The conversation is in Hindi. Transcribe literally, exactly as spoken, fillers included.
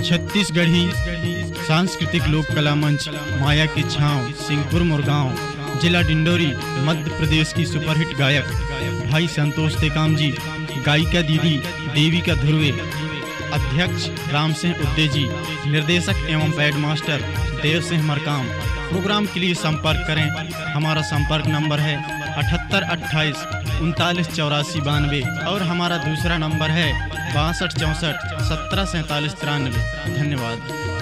छत्तीसगढ़ी सांस्कृतिक लोक कला मंच माया की छांव, सिंहपुर मुरगांव, जिला डिंडोरी, मध्य प्रदेश की सुपरहिट गायक भाई संतोष टेकाम जी, गायिका दीदी देविका ध्रुवे, अध्यक्ष राम सिंह उद्देजी, निर्देशक एवं pad master Dev Singh Markam. Program के लिए संपर्क करें। हमारा संपर्क नंबर है अठहत्तर अट्ठाईस उनतालीस चौरासी बानवे और हमारा दूसरा नंबर है बासठ चौंसठ सत्रह सैंतालीस तिरानवे। धन्यवाद।